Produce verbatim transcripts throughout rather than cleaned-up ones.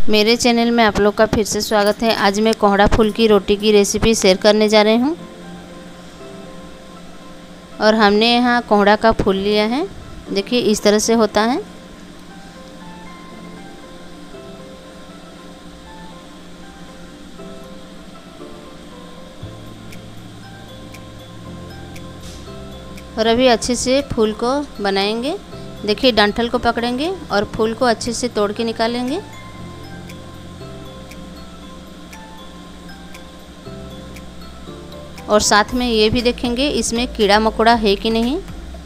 मेरे चैनल में आप लोग का फिर से स्वागत है। आज मैं कोहड़ा फूल की रोटी की रेसिपी शेयर करने जा रही हूँ। और हमने यहाँ कोहड़ा का फूल लिया है, देखिए इस तरह से होता है। और अभी अच्छे से फूल को बनाएंगे। देखिए डंठल को पकड़ेंगे और फूल को अच्छे से तोड़ के निकालेंगे। और साथ में ये भी देखेंगे इसमें कीड़ा मकोड़ा है कि नहीं।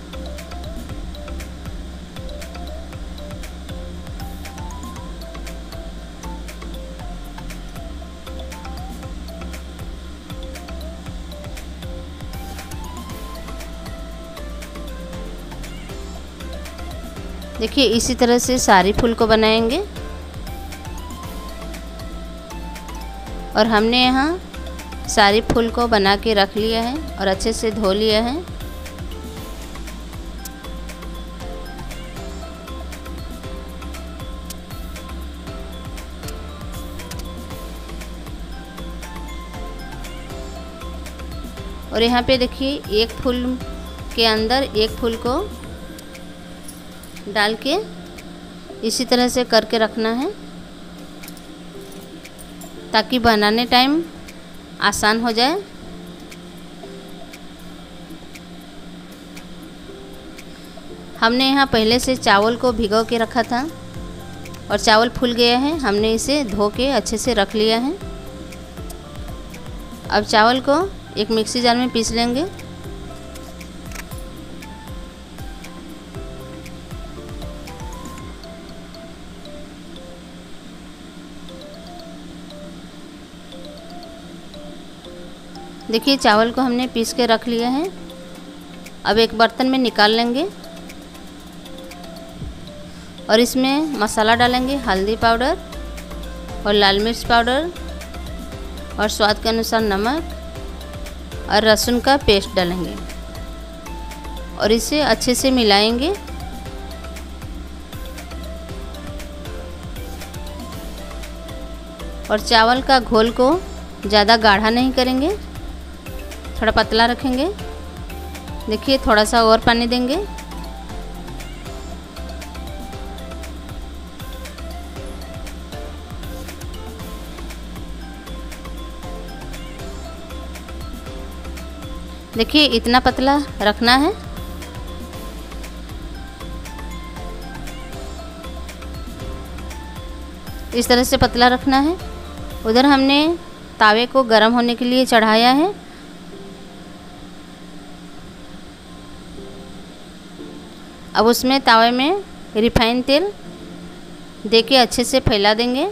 देखिए इसी तरह से सारी फूल को बनाएंगे। और हमने यहाँ सारी फूल को बना के रख लिया है और अच्छे से धो लिया है। और यहाँ पे देखिए एक फूल के अंदर एक फूल को डाल के इसी तरह से करके रखना है, ताकि बनाने टाइम आसान हो जाए। हमने यहाँ पहले से चावल को भिगो के रखा था और चावल फूल गया है। हमने इसे धो के अच्छे से रख लिया है। अब चावल को एक मिक्सी जार में पीस लेंगे। देखिए चावल को हमने पीस के रख लिया है। अब एक बर्तन में निकाल लेंगे और इसमें मसाला डालेंगे, हल्दी पाउडर और लाल मिर्च पाउडर और स्वाद के अनुसार नमक और लहसुन का पेस्ट डालेंगे और इसे अच्छे से मिलाएंगे। और चावल का घोल को ज़्यादा गाढ़ा नहीं करेंगे, थोड़ा पतला रखेंगे। देखिए थोड़ा सा और पानी देंगे। देखिए इतना पतला रखना है। इस तरह से पतला रखना है। उधर हमने तावे को गर्म होने के लिए चढ़ाया है। अब उसमें तावे में रिफाइन तेल देके अच्छे से फैला देंगे।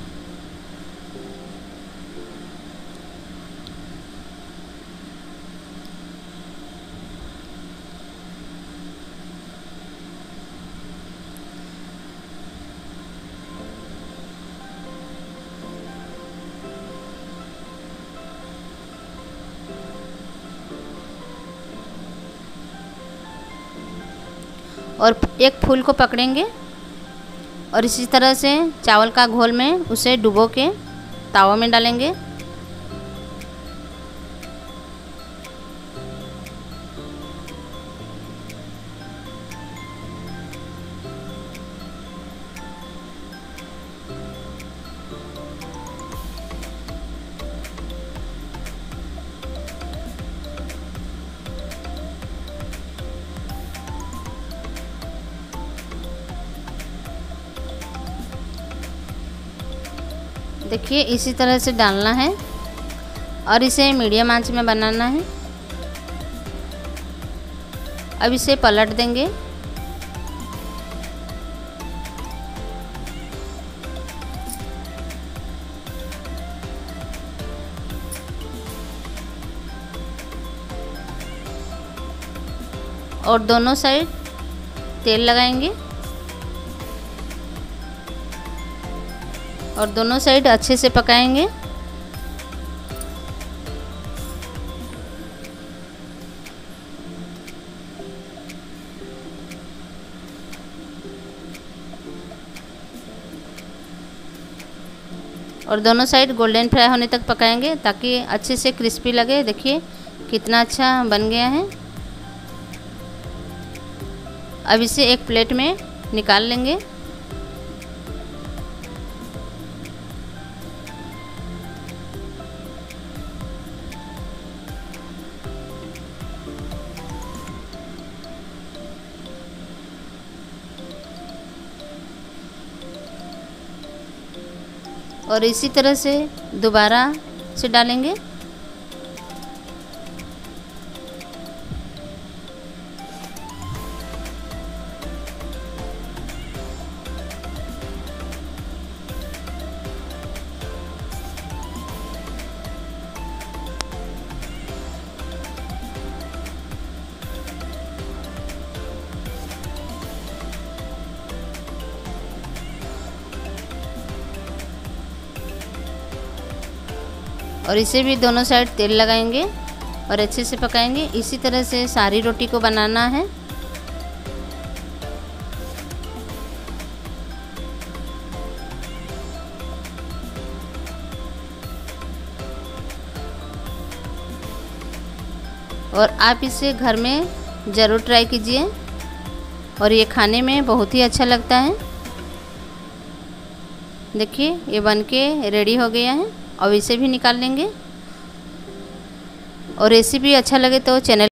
और एक फूल को पकड़ेंगे और इसी तरह से चावल का घोल में उसे डुबो के तावा में डालेंगे। देखिए इसी तरह से डालना है और इसे मीडियम आंच में बनाना है। अब इसे पलट देंगे। और दोनों साइड तेल लगाएंगे और दोनों साइड अच्छे से पकाएंगे। और दोनों साइड गोल्डन फ्राई होने तक पकाएंगे ताकि अच्छे से क्रिस्पी लगे। देखिए कितना अच्छा बन गया है। अब इसे एक प्लेट में निकाल लेंगे। और इसी तरह से दोबारा से डालेंगे। और इसे भी दोनों साइड तेल लगाएंगे और अच्छे से पकाएंगे। इसी तरह से सारी रोटी को बनाना है। और आप इसे घर में ज़रूर ट्राई कीजिए और ये खाने में बहुत ही अच्छा लगता है। देखिए ये बनके रेडी हो गया है। अब इसे भी निकाल लेंगे। और रेसिपी अच्छा लगे तो चैनल